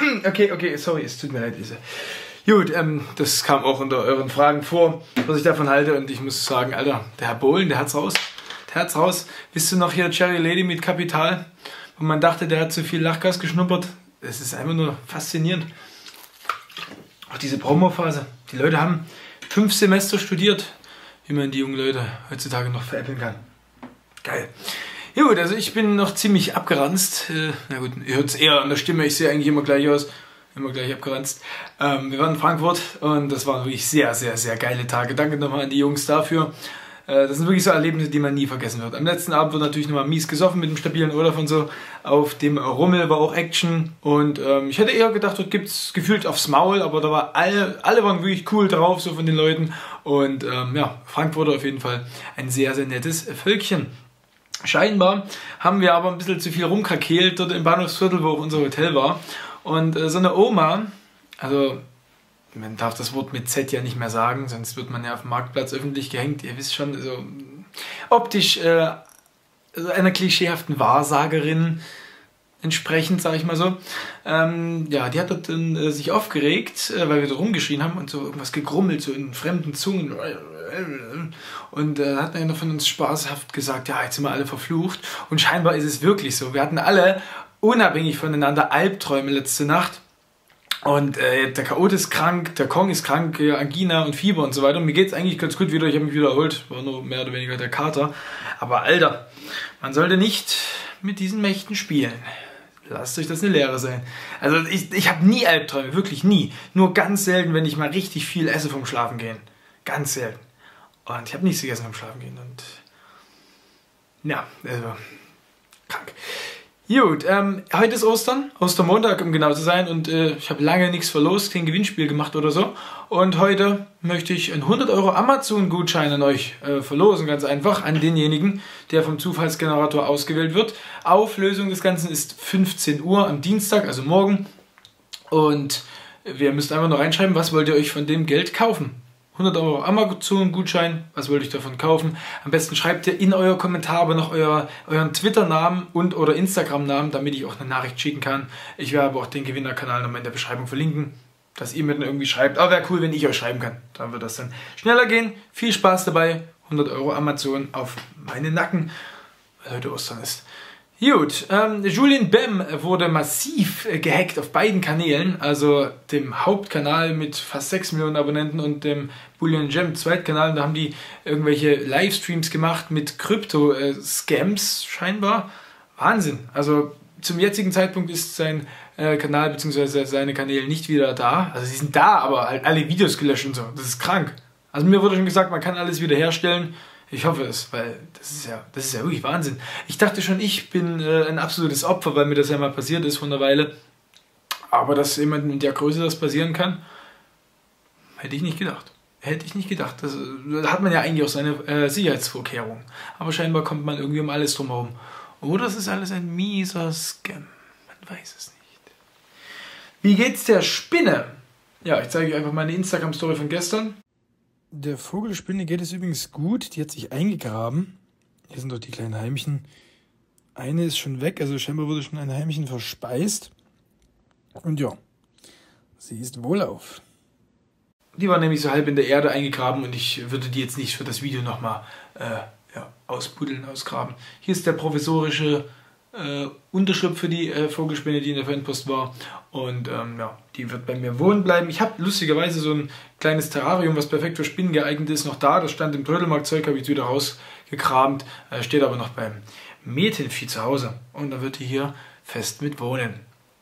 Okay, sorry, es tut mir leid, Lisa. Gut, das kam auch unter euren Fragen vor, was ich davon halte. Und ich muss sagen, Alter, der Herr Bohlen, der hat's raus. Der hat's raus. Bist du noch hier Cherry Lady mit Kapital? Und man dachte, der hat zu viel Lachgas geschnuppert. Es ist einfach nur faszinierend. Auch diese Promophase. Die Leute haben 5 Semester studiert, wie man die jungen Leute heutzutage noch veräppeln kann. Geil. Gut, also ich bin noch ziemlich abgeranzt. Na gut, ihr hört es eher an der Stimme, ich sehe eigentlich immer gleich aus. Immer gleich abgeranzt. Wir waren in Frankfurt und das waren wirklich sehr, sehr, sehr geile Tage. Danke nochmal an die Jungs dafür. Das sind wirklich so Erlebnisse, die man nie vergessen wird. Am letzten Abend wurde natürlich nochmal mies gesoffen mit dem stabilen Olaf und so. Auf dem Rummel war auch Action. Und ich hätte eher gedacht, dort gibt es gefühlt aufs Maul, aber da war alle waren wirklich cool drauf, so von den Leuten. Und ja, Frankfurt auf jeden Fall ein sehr, sehr nettes Völkchen. Scheinbar haben wir aber ein bisschen zu viel rumkrakeelt dort im Bahnhofsviertel, wo auch unser Hotel war. Und so eine Oma, also man darf das Wort mit Z ja nicht mehr sagen, sonst wird man ja auf dem Marktplatz öffentlich gehängt. Ihr wisst schon, so optisch also einer klischeehaften Wahrsagerin entsprechend, sage ich mal so. Ja, die hat dort sich aufgeregt, weil wir da rumgeschrien haben und so irgendwas gegrummelt, so in fremden Zungen. Und hat einer von uns spaßhaft gesagt, ja, jetzt sind wir alle verflucht. Und scheinbar ist es wirklich so. Wir hatten alle unabhängig voneinander Albträume letzte Nacht. Und der Chaot ist krank, der Kong ist krank, Angina und Fieber und so weiter. Und mir geht es eigentlich ganz gut wieder, ich habe mich wieder erholt, war nur mehr oder weniger der Kater. Aber Alter, man sollte nicht mit diesen Mächten spielen. Lasst euch das eine Lehre sein. Also ich habe nie Albträume, wirklich nie. Nur ganz selten, wenn ich mal richtig viel esse vom Schlafen gehen. Ganz selten. Und ich habe nichts gegessen vom Schlafen gehen. Und ja, also krank. Gut, heute ist Ostern, Ostermontag, um genau zu sein, und ich habe lange nichts verlost, kein Gewinnspiel gemacht oder so. Und heute möchte ich einen 100 € Amazon-Gutschein an euch verlosen, ganz einfach, an denjenigen, der vom Zufallsgenerator ausgewählt wird. Auflösung des Ganzen ist 15 Uhr am Dienstag, also morgen. Und ihr müsst einfach nur reinschreiben, was wollt ihr euch von dem Geld kaufen. 100 € Amazon-Gutschein, was wollte ich davon kaufen? Am besten schreibt ihr in euer Kommentar aber noch euren Twitter-Namen und oder Instagram-Namen, damit ich auch eine Nachricht schicken kann. Ich werde aber auch den Gewinnerkanal nochmal in der Beschreibung verlinken, dass ihr mir dann irgendwie schreibt. Aber wäre cool, wenn ich euch schreiben kann. Dann wird das dann schneller gehen. Viel Spaß dabei. 100 € Amazon auf meinen Nacken, weil heute Ostern ist. Gut, Julien Bam wurde massiv gehackt auf beiden Kanälen, also dem Hauptkanal mit fast 6 Millionen Abonnenten und dem Bullion Gem Zweitkanal. Da haben die irgendwelche Livestreams gemacht mit Krypto-Scams scheinbar. Wahnsinn, also zum jetzigen Zeitpunkt ist sein Kanal bzw. seine Kanäle nicht wieder da. Also sie sind da, aber halt alle Videos gelöscht und so. Das ist krank. Also mir wurde schon gesagt, man kann alles wieder herstellen. Ich hoffe es, weil das ist ja wirklich Wahnsinn. Ich dachte schon, ich bin ein absolutes Opfer, weil mir das ja mal passiert ist vor einer Weile. Aber dass jemandem in der Größe das passieren kann, hätte ich nicht gedacht. Hätte ich nicht gedacht. Da hat man ja eigentlich auch seine Sicherheitsvorkehrungen. Aber scheinbar kommt man irgendwie um alles drumherum. Oder es ist alles ein mieser Scam. Man weiß es nicht. Wie geht's der Spinne? Ja, ich zeige euch einfach meine Instagram-Story von gestern. Der Vogelspinne geht es übrigens gut. Die hat sich eingegraben. Hier sind doch die kleinen Heimchen. Eine ist schon weg, also scheinbar wurde schon ein Heimchen verspeist. Und ja, sie ist wohlauf. Die war nämlich so halb in der Erde eingegraben und ich würde die jetzt nicht für das Video nochmal ausbuddeln, ausgraben. Hier ist der provisorische Unterschlupf für die Vogelspinne, die in der Fanpost war. Und ja, die wird bei mir wohnen bleiben. Ich habe lustigerweise so ein kleines Terrarium, was perfekt für Spinnen geeignet ist, noch da. Das stand im Trödelmarktzeug, habe ich wieder rausgekramt. Steht aber noch beim Metenvieh zu Hause. Und da wird die hier fest mit wohnen.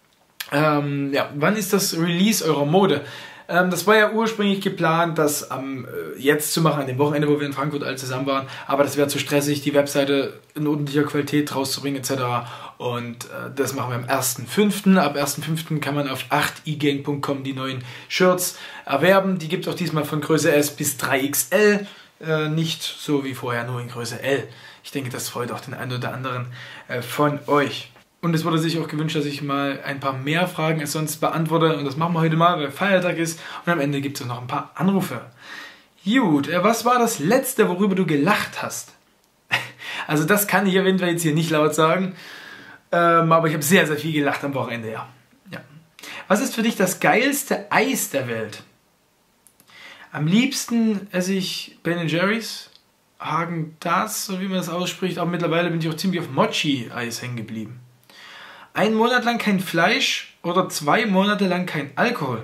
Ja, wann ist das Release eurer Mode? Das war ja ursprünglich geplant, das jetzt zu machen, an dem Wochenende, wo wir in Frankfurt alle zusammen waren. Aber das wäre zu stressig, die Webseite in ordentlicher Qualität rauszubringen etc. Und das machen wir am 1.5. Ab 1.5. kann man auf 8igang.com die neuen Shirts erwerben. Die gibt es auch diesmal von Größe S bis 3XL. Nicht so wie vorher, nur in Größe L. Ich denke, das freut auch den einen oder anderen von euch. Und es wurde sich auch gewünscht, dass ich mal ein paar mehr Fragen als sonst beantworte. Und das machen wir heute mal, weil Feiertag ist. Und am Ende gibt es auch noch ein paar Anrufe. Gut, was war das Letzte, worüber du gelacht hast? Also das kann ich eventuell jetzt hier nicht laut sagen. Aber ich habe sehr, sehr viel gelacht am Wochenende, ja. Was ist für dich das geilste Eis der Welt? Am liebsten esse ich Ben Jerry's, Häagen-Dazs, so wie man das ausspricht. Aber mittlerweile bin ich auch ziemlich auf Mochi-Eis hängen geblieben. 1 Monat lang kein Fleisch oder 2 Monate lang kein Alkohol?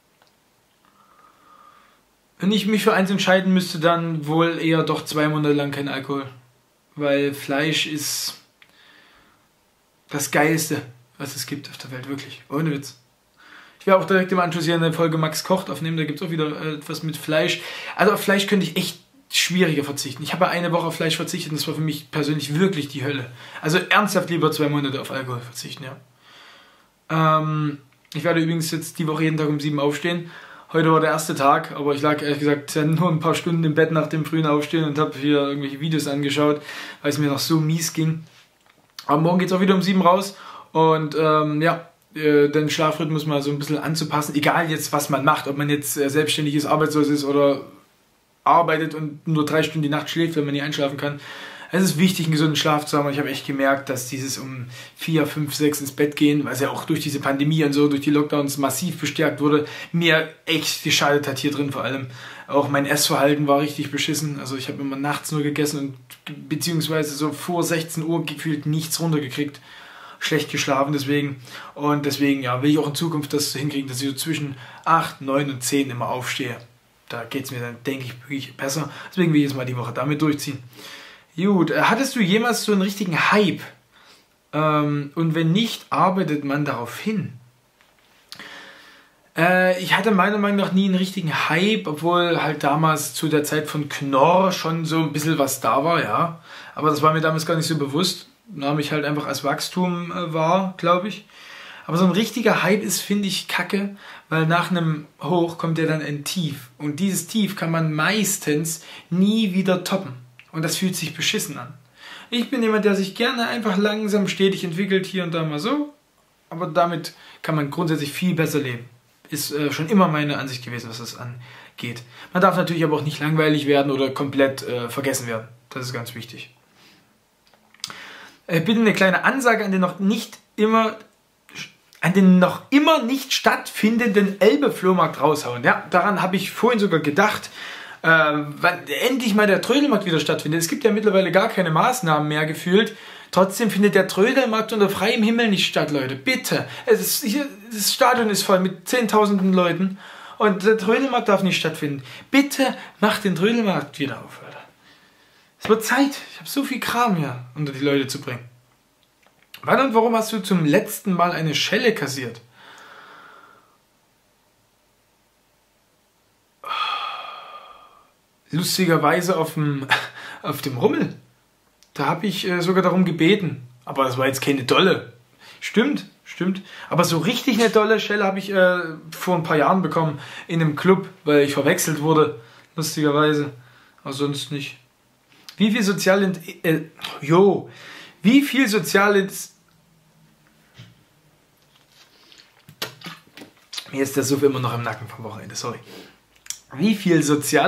Wenn ich mich für eins entscheiden müsste, dann wohl eher doch 2 Monate lang kein Alkohol. Weil Fleisch ist das Geilste, was es gibt auf der Welt, wirklich. Ohne Witz. Ich werde auch direkt im Anschluss hier eine Folge Max kocht aufnehmen, da gibt es auch wieder etwas mit Fleisch. Also auf Fleisch könnte ich echt schwieriger verzichten. Ich habe eine Woche auf Fleisch verzichtet und das war für mich persönlich wirklich die Hölle. Also ernsthaft lieber 2 Monate auf Alkohol verzichten, ja. Ich werde übrigens jetzt die Woche jeden Tag um 7 aufstehen. Heute war der erste Tag, aber ich lag ehrlich gesagt nur ein paar Stunden im Bett nach dem frühen Aufstehen und habe hier irgendwelche Videos angeschaut, weil es mir noch so mies ging. Aber morgen geht es auch wieder um 7 raus und den Schlafrhythmus mal so ein bisschen anzupassen, egal jetzt was man macht, ob man jetzt selbstständig ist, arbeitslos ist oder arbeitet und nur 3 Stunden die Nacht schläft, wenn man nicht einschlafen kann. Es ist wichtig, einen gesunden Schlaf zu haben und ich habe echt gemerkt, dass dieses um 4, 5, 6 ins Bett gehen, was ja auch durch diese Pandemie und so, durch die Lockdowns massiv bestärkt wurde, mir echt geschadet hat hier drin vor allem. Auch mein Essverhalten war richtig beschissen, also ich habe immer nachts nur gegessen und beziehungsweise so vor 16 Uhr gefühlt nichts runtergekriegt. Schlecht geschlafen deswegen und deswegen ja, will ich auch in Zukunft das hinkriegen, dass ich so zwischen 8, 9 und 10 immer aufstehe. Da geht es mir dann, denke ich, wirklich besser. Deswegen will ich jetzt mal die Woche damit durchziehen. Gut, hattest du jemals so einen richtigen Hype? Und wenn nicht, arbeitet man darauf hin? Ich hatte meiner Meinung nach nie einen richtigen Hype, obwohl halt damals zu der Zeit von Knorr schon so ein bisschen was da war, ja. Aber das war mir damals gar nicht so bewusst. Nahm ich halt einfach als Wachstum wahr, glaube ich. Aber so ein richtiger Hype ist, finde ich, kacke, weil nach einem Hoch kommt ja dann ein Tief. Und dieses Tief kann man meistens nie wieder toppen. Und das fühlt sich beschissen an. Ich bin jemand, der sich gerne einfach langsam stetig entwickelt, hier und da mal so. Aber damit kann man grundsätzlich viel besser leben. Ist schon immer meine Ansicht gewesen, was das angeht. Man darf natürlich aber auch nicht langweilig werden oder komplett vergessen werden. Das ist ganz wichtig. Bitte eine kleine Ansage an den noch immer nicht stattfindenden Elbe-Flohmarkt raushauen. Ja, daran habe ich vorhin sogar gedacht, wann endlich mal der Trödelmarkt wieder stattfindet. Es gibt ja mittlerweile gar keine Maßnahmen mehr gefühlt. Trotzdem findet der Trödelmarkt unter freiem Himmel nicht statt, Leute. Bitte. Das Stadion ist voll mit 10.000 Leuten und der Trödelmarkt darf nicht stattfinden. Bitte macht den Trödelmarkt wieder auf, Alter. Es wird Zeit. Ich habe so viel Kram hier unter die Leute zu bringen. Wann und warum hast du zum letzten Mal eine Schelle kassiert? Lustigerweise auf dem Rummel. Da habe ich sogar darum gebeten. Aber das war jetzt keine dolle. Stimmt. Aber so richtig eine dolle Schelle habe ich vor ein paar Jahren bekommen in einem Club, weil ich verwechselt wurde. Lustigerweise. Aber sonst nicht. Wie viel Mir ist der Suff immer noch im Nacken vom Wochenende, sorry. Wie viel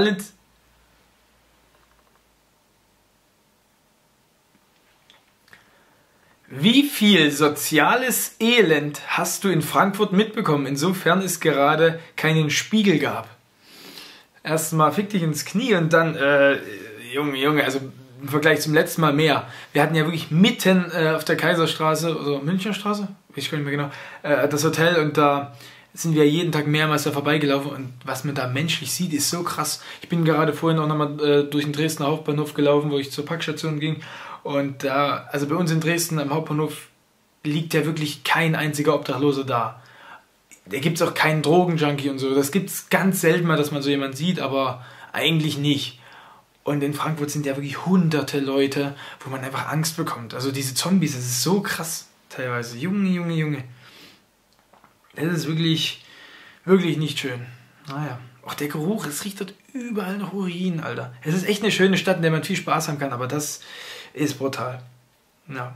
soziales Elend hast du in Frankfurt mitbekommen, insofern es gerade keinen Spiegel gab? Erstmal fick dich ins Knie und dann, Junge, also im Vergleich zum letzten Mal mehr. Wir hatten ja wirklich mitten auf der Kaiserstraße, oder Münchner Straße, weiß ich gar nicht mehr genau, das Hotel und da sind wir jeden Tag mehrmals da vorbeigelaufen und was man da menschlich sieht, ist so krass. Ich bin gerade vorhin auch nochmal durch den Dresdner Hauptbahnhof gelaufen, wo ich zur Packstation ging und da, also bei uns in Dresden am Hauptbahnhof liegt ja wirklich kein einziger Obdachloser da. Da gibt es auch keinen Drogenjunkie und so. Das gibt es ganz selten mal, dass man so jemanden sieht, aber eigentlich nicht. Und in Frankfurt sind ja wirklich hunderte Leute, wo man einfach Angst bekommt. Also diese Zombies, das ist so krass teilweise. Junge. Das ist wirklich nicht schön. Naja, auch der Geruch, es riecht dort überall nach Urin, Alter. Es ist echt eine schöne Stadt, in der man viel Spaß haben kann, aber das ist brutal. Ja.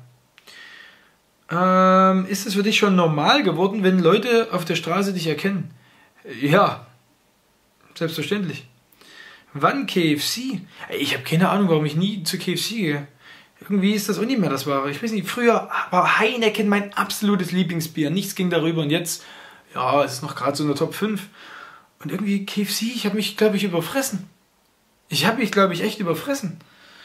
Ist es für dich schon normal geworden, wenn Leute auf der Straße dich erkennen? Ja, selbstverständlich. Wann KFC? Ich habe keine Ahnung, warum ich nie zu KFC gehe. Irgendwie ist das auch nicht mehr das Wahre. Ich weiß nicht, früher war Heineken mein absolutes Lieblingsbier. Nichts ging darüber und jetzt, Ja, es ist noch gerade so in der Top 5. Und irgendwie KFC, ich habe mich, glaube ich, überfressen. Ich habe mich, glaube ich, echt überfressen.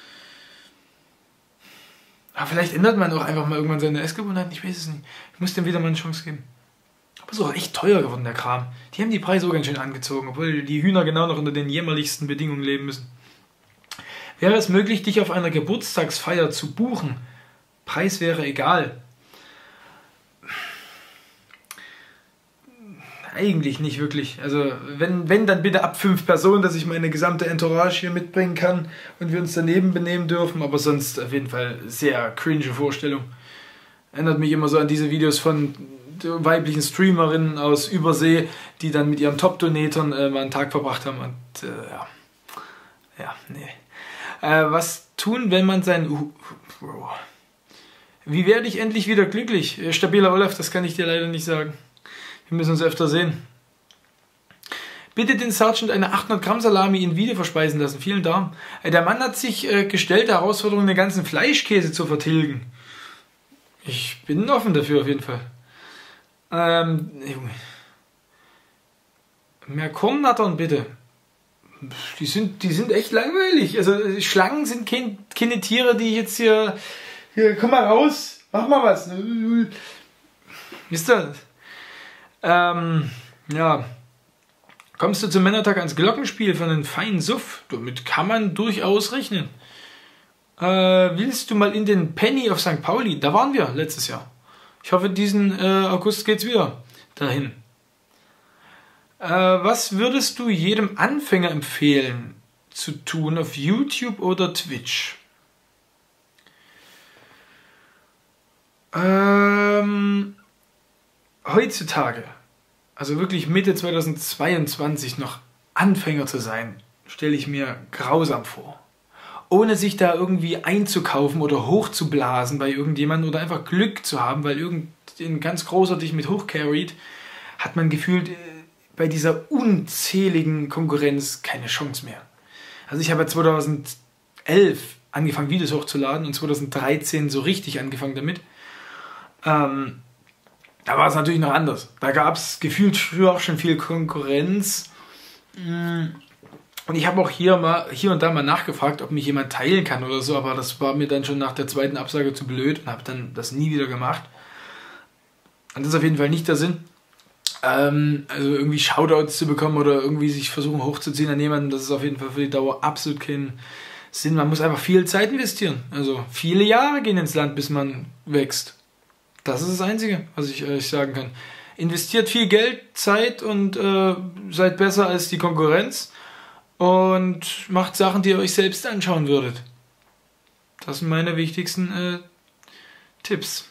Aber vielleicht ändert man auch einfach mal irgendwann seine Essgewohnheiten. Ich weiß es nicht. Ich muss dem wieder mal eine Chance geben. Aber es ist auch echt teuer geworden, der Kram. Die haben die Preise auch ganz schön angezogen, obwohl die Hühner genau noch unter den jämmerlichsten Bedingungen leben müssen. Wäre es möglich, dich auf einer Geburtstagsfeier zu buchen? Preis wäre egal. Eigentlich nicht wirklich. Also wenn dann bitte ab 5 Personen, dass ich meine gesamte Entourage hier mitbringen kann und wir uns daneben benehmen dürfen, aber sonst auf jeden Fall sehr cringe Vorstellung. Erinnert mich immer so an diese Videos von weiblichen Streamerinnen aus Übersee, die dann mit ihren Top-Donatern mal einen Tag verbracht haben und nee. Was tun, wenn man sein... Wie werde ich endlich wieder glücklich? Stabiler Olaf, das kann ich dir leider nicht sagen. Wir müssen uns öfter sehen. Bitte den Sergeant eine 800 Gramm Salami in Video verspeisen lassen. Vielen Dank. Der Mann hat sich gestellt, der Herausforderung, den ganzen Fleischkäse zu vertilgen. Ich bin offen dafür auf jeden Fall. Junge. Mehr Kornnattern bitte. Die sind echt langweilig. Also Schlangen sind keine Tiere, die ich jetzt hier komm mal raus, mach mal was. Wisst ihr? Ja. Kommst du zum Männertag ans Glockenspiel von einem feinen Suff? Damit kann man durchaus rechnen. Willst du mal in den Penny auf St. Pauli? Da waren wir letztes Jahr. Ich hoffe, diesen August geht's wieder dahin. Was würdest du jedem Anfänger empfehlen zu tun auf YouTube oder Twitch? Heutzutage, also wirklich Mitte 2022 noch Anfänger zu sein, stelle ich mir grausam vor. Ohne sich da irgendwie einzukaufen oder hochzublasen bei irgendjemandem oder einfach Glück zu haben, weil irgendein ganz großer dich mit hochcarried, hat man gefühlt bei dieser unzähligen Konkurrenz keine Chance mehr. Also ich habe ja 2011 angefangen, Videos hochzuladen und 2013 so richtig angefangen damit. Da war es natürlich noch anders. Da gab es gefühlt früher auch schon viel Konkurrenz. Und ich habe auch hier und da mal nachgefragt, ob mich jemand teilen kann oder so, aber das war mir dann schon nach der zweiten Absage zu blöd und habe dann das nie wieder gemacht. Und das ist auf jeden Fall nicht der Sinn. Also irgendwie Shoutouts zu bekommen oder irgendwie sich versuchen hochzuziehen an jemanden, das ist auf jeden Fall für die Dauer absolut kein Sinn. Man muss einfach viel Zeit investieren. Also viele Jahre gehen ins Land, bis man wächst. Das ist das Einzige, was ich euch sagen kann. Investiert viel Geld, Zeit und seid besser als die Konkurrenz und macht Sachen, die ihr euch selbst anschauen würdet. Das sind meine wichtigsten Tipps.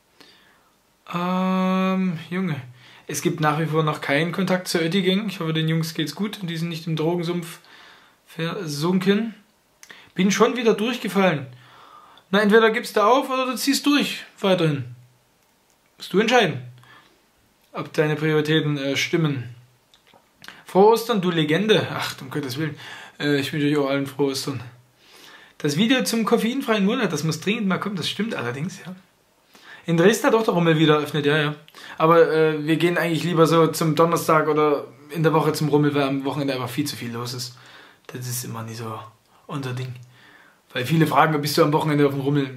Junge, es gibt nach wie vor noch keinen Kontakt zur Oettigang. Ich hoffe, den Jungs geht's gut und die sind nicht im Drogensumpf versunken. Bin schon wieder durchgefallen. Na, entweder gibst du auf oder du ziehst durch weiterhin. Musst du entscheiden, ob deine Prioritäten stimmen. Frohe Ostern, du Legende. Ach, um Gottes Willen. Ich wünsche euch auch allen frohe Ostern. Das Video zum koffeinfreien Monat, das muss dringend mal kommen. Das stimmt allerdings, ja. In Dresden hat auch der Rummel wieder eröffnet, ja. Aber wir gehen eigentlich lieber so zum Donnerstag oder in der Woche zum Rummel, weil am Wochenende einfach viel zu viel los ist. Das ist immer nicht so unser Ding. Weil viele fragen, bist du am Wochenende auf dem Rummel?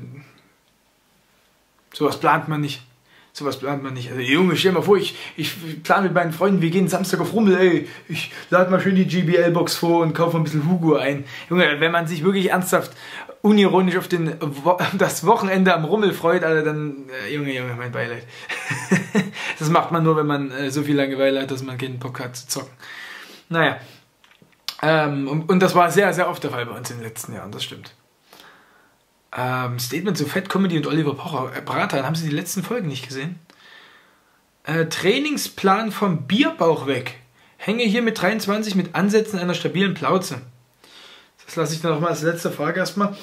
Sowas plant man nicht. Also Junge, stell dir mal vor, ich plane mit meinen Freunden, wir gehen Samstag auf Rummel, ey. Ich lade mal schön die GBL-Box vor und kaufe ein bisschen Hugo ein. Junge, wenn man sich wirklich ernsthaft, unironisch auf das Wochenende am Rummel freut, Alter, dann, Junge, mein Beileid. Das macht man nur, wenn man so viel Langeweile hat, dass man keinen Bock hat zu zocken. Naja. Und das war sehr, sehr oft der Fall bei uns in den letzten Jahren, das stimmt. Statement zu Fat Comedy und Oliver Pocher. Bratan, haben Sie die letzten Folgen nicht gesehen? Trainingsplan vom Bierbauch weg. Hänge hier mit 23 mit Ansätzen einer stabilen Plauze. Das lasse ich dann nochmal als letzte Frage erstmal.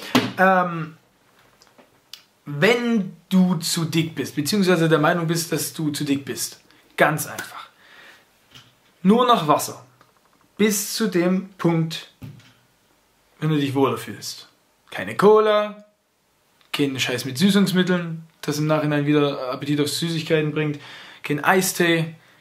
Wenn du zu dick bist, beziehungsweise der Meinung bist, dass du zu dick bist, ganz einfach. Nur noch Wasser. Bis zu dem Punkt, wenn du dich wohler fühlst. Keine Cola, kein Scheiß mit Süßungsmitteln, das im Nachhinein wieder Appetit auf Süßigkeiten bringt, kein Eistee,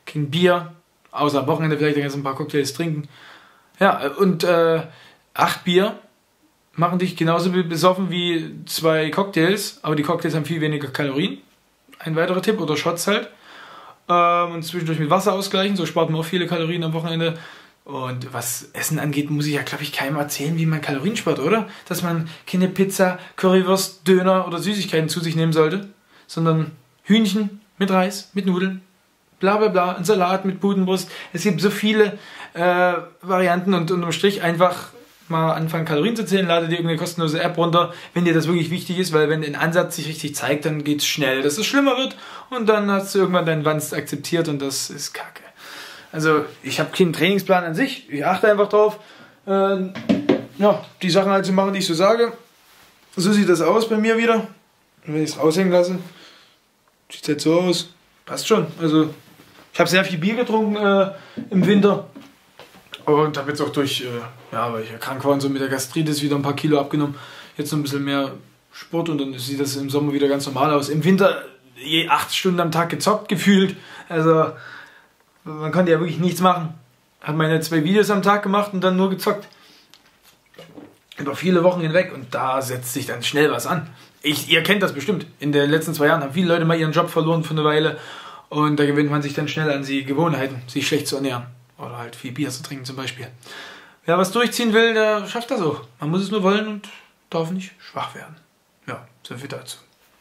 kein Bier, außer am Wochenende vielleicht jetzt ein paar Cocktails trinken. Ja, und 8 Bier machen dich genauso besoffen wie 2 Cocktails, aber die Cocktails haben viel weniger Kalorien. Ein weiterer Tipp, oder Shots halt. Und zwischendurch mit Wasser ausgleichen, so spart man auch viele Kalorien am Wochenende. Und was Essen angeht, muss ich ja, glaube ich, keinem erzählen, wie man Kalorien spart, oder? Dass man keine Pizza, Currywurst, Döner oder Süßigkeiten zu sich nehmen sollte, sondern Hühnchen mit Reis, mit Nudeln, bla bla bla, ein Salat mit Putenbrust. Es gibt so viele Varianten und unterm Strich einfach mal anfangen, Kalorien zu zählen, lade dir irgendeine kostenlose App runter, wenn dir das wirklich wichtig ist, weil wenn ein Ansatz sich richtig zeigt, dann geht es schnell, dass es schlimmer wird und dann hast du irgendwann deinen Wanst akzeptiert und das ist kacke. Also ich habe keinen Trainingsplan an sich, ich achte einfach drauf, ja, die Sachen halt zu machen, die ich so sage. So sieht das aus bei mir wieder. Und wenn ich es raushängen lasse, sieht es jetzt so aus. Passt schon. Also ich habe sehr viel Bier getrunken im Winter. Und habe jetzt auch durch, weil ich ja krank war und so mit der Gastritis wieder ein paar Kilo abgenommen. Jetzt noch ein bisschen mehr Sport und dann sieht das im Sommer wieder ganz normal aus. Im Winter je 8 Stunden am Tag gezockt gefühlt. Also man konnte ja wirklich nichts machen. Habe meine 2 Videos am Tag gemacht und dann nur gezockt. Über viele Wochen hinweg und da setzt sich dann schnell was an. Ihr kennt das bestimmt. In den letzten 2 Jahren haben viele Leute mal ihren Job verloren für eine Weile und da gewöhnt man sich dann schnell an die Gewohnheiten, sich schlecht zu ernähren. Oder halt viel Bier zu trinken zum Beispiel. Wer was durchziehen will, der schafft das auch. Man muss es nur wollen und darf nicht schwach werden. Ja, so viel dazu.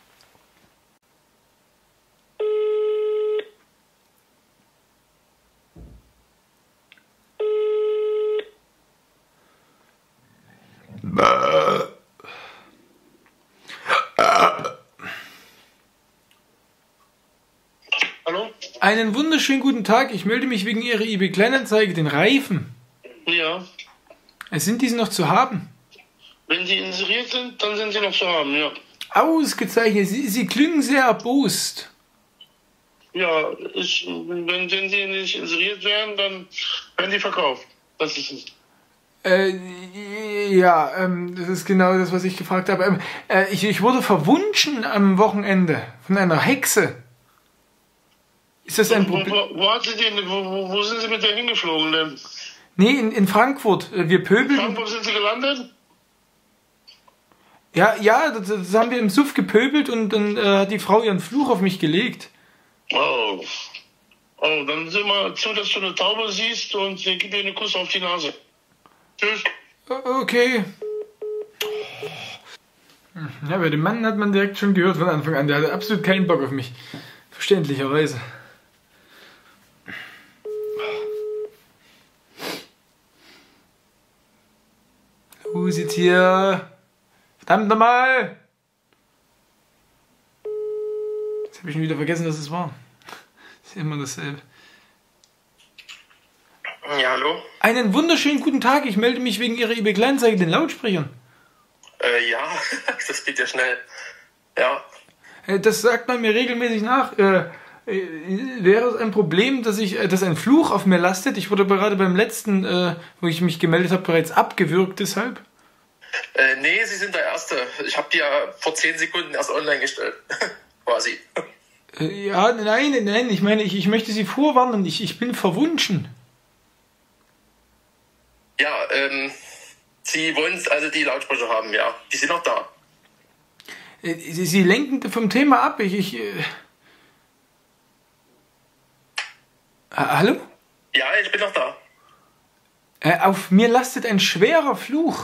Hallo? Einen wunderschönen guten Tag. Ich melde mich wegen Ihrer eBay Kleinanzeige, den Reifen. Ja. Sind diese noch zu haben? Wenn sie inseriert sind, dann sind sie noch zu haben, ja. Ausgezeichnet. Sie klingen sehr erbost. Ja, wenn sie nicht inseriert werden, dann werden die verkauft. Das ist es. Das ist genau das, was ich gefragt habe. Ich wurde verwunschen am Wochenende von einer Hexe. Ist das ein Problem? Wo sind Sie mit der hingeflogen denn? Nee, in Frankfurt. Wir pöbeln. In Frankfurt sind Sie gelandet? Ja, das haben wir im Suff gepöbelt und dann hat die Frau ihren Fluch auf mich gelegt. Oh, dann sieh mal zu, dass du eine Taube siehst und sie gibt dir einen Kuss auf die Nase. Tschüss. Okay. Ja, bei dem Mann hat man direkt schon gehört von Anfang an. Der hatte absolut keinen Bock auf mich. Verständlicherweise. Wo sitzt hier? Verdammt nochmal! Jetzt habe ich schon wieder vergessen, was es war. Das ist immer dasselbe. Ja, hallo? Einen wunderschönen guten Tag. Ich melde mich wegen Ihrer eBay Kleinanzeige den Lautsprechern. Ja, das geht ja schnell. Ja. Das sagt man mir regelmäßig nach. Wäre es ein Problem, dass ein Fluch auf mir lastet? Ich wurde gerade beim letzten, wo ich mich gemeldet habe, bereits abgewürgt deshalb. Nee, Sie sind der Erste. Ich habe die ja vor 10 Sekunden erst online gestellt. Quasi. Nein. Ich meine, ich möchte Sie vorwarnen. Ich bin verwunschen. Ja, Sie wollen also die Lautsprecher haben, ja. Die sind noch da. Sie lenken vom Thema ab. Hallo? Ja, ich bin noch da. Auf mir lastet ein schwerer Fluch.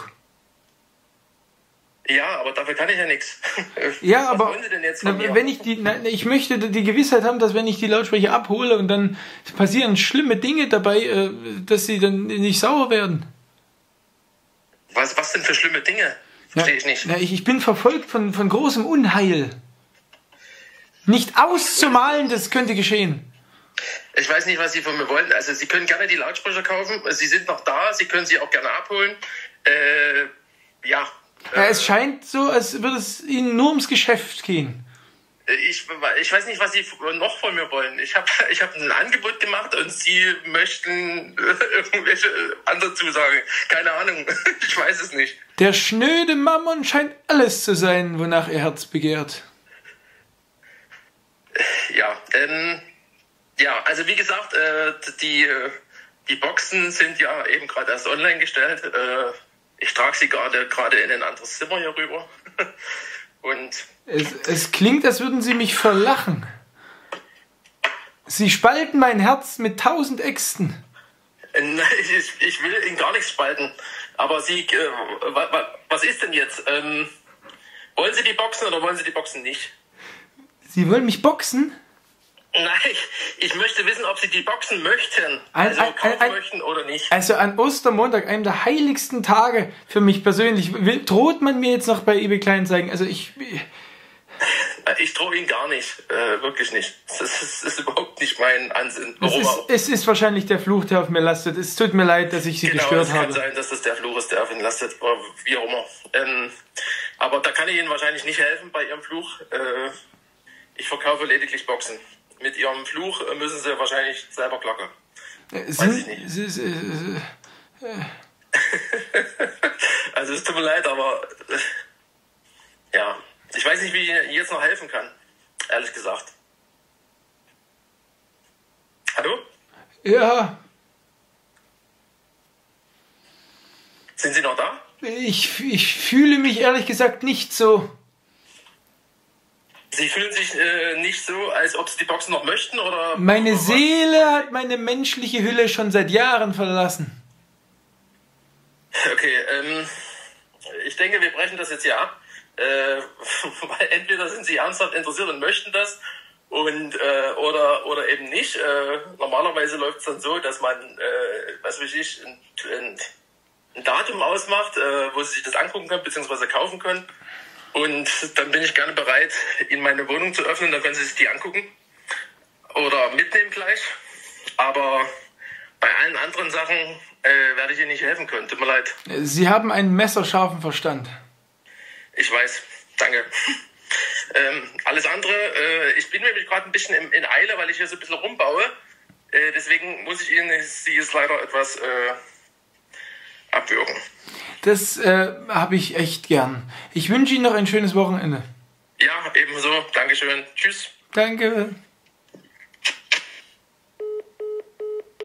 Ja, aber dafür kann ich ja nichts. Ja, was aber wollen Sie denn jetzt von mir? wenn ich möchte die Gewissheit haben, dass wenn ich die Lautsprecher abhole und dann passieren schlimme Dinge dabei, dass sie dann nicht sauer werden. Was denn für schlimme Dinge? Verstehe ich nicht. Ich bin verfolgt von großem Unheil. Nicht auszumalen, das könnte geschehen. Ich weiß nicht, was Sie von mir wollen. Also Sie können gerne die Lautsprecher kaufen. Sie sind noch da. Sie können sie auch gerne abholen. Ja. Es scheint so, als würde es Ihnen nur ums Geschäft gehen. Ich weiß nicht, was Sie noch von mir wollen. Ich hab ein Angebot gemacht und Sie möchten irgendwelche andere Zusagen. Keine Ahnung. Ich weiß es nicht. Der schnöde Mammon scheint alles zu sein, wonach Ihr Herz begehrt. Ja, Ja, also wie gesagt, die Boxen sind ja eben gerade erst online gestellt. Ich trage sie gerade in ein anderes Zimmer hier rüber. Und es klingt, als würden Sie mich verlachen. Sie spalten mein Herz mit 1000 Äxten. Nein, ich will Ihnen gar nichts spalten. Aber Sie, was ist denn jetzt? Wollen Sie die Boxen oder wollen Sie die Boxen nicht? Sie wollen mich boxen? Nein, ich möchte wissen, ob Sie die Boxen möchten. Also kaufen möchten oder nicht. Also an Ostermontag, einem der heiligsten Tage für mich persönlich, droht man mir jetzt noch bei eBay Kleinanzeigen? Also ich drohe Ihnen gar nicht, wirklich nicht. Das ist überhaupt nicht mein Ansinnen. Es ist wahrscheinlich der Fluch, der auf mir lastet. Es tut mir leid, dass ich Sie gestört habe. Es kann sein, dass das der Fluch ist, der auf Ihnen lastet, oder wie auch immer. Aber da kann ich Ihnen wahrscheinlich nicht helfen bei Ihrem Fluch. Ich verkaufe lediglich Boxen. Mit Ihrem Fluch müssen Sie wahrscheinlich selber klacken. Weiß ich nicht. Also es tut mir leid, aber ja, ich weiß nicht, wie ich Ihnen jetzt noch helfen kann, ehrlich gesagt. Hallo? Ja. Sind Sie noch da? Ich fühle mich ehrlich gesagt nicht so. Sie fühlen sich nicht so, als ob Sie die Boxen noch möchten, oder? Meine Seele hat meine menschliche Hülle schon seit Jahren verlassen. Okay, ich denke, wir brechen das jetzt hier ab. Weil entweder sind Sie ernsthaft interessiert und möchten das und oder eben nicht. Normalerweise läuft es dann so, dass man, was weiß ich, ein Datum ausmacht, wo Sie sich das angucken können bzw. kaufen können. Und dann bin ich gerne bereit, Ihnen meine Wohnung zu öffnen. Dann können Sie sich die angucken oder mitnehmen gleich. Aber bei allen anderen Sachen werde ich Ihnen nicht helfen können. Tut mir leid. Sie haben einen messerscharfen Verstand. Ich weiß. Danke. Alles andere, ich bin nämlich gerade ein bisschen in Eile, weil ich hier so ein bisschen rumbaue. Deswegen muss ich Ihnen Sie jetzt leider etwas abwürgen. Das habe ich echt gern. Ich wünsche Ihnen noch ein schönes Wochenende. Ja, ebenso. Dankeschön. Tschüss. Danke.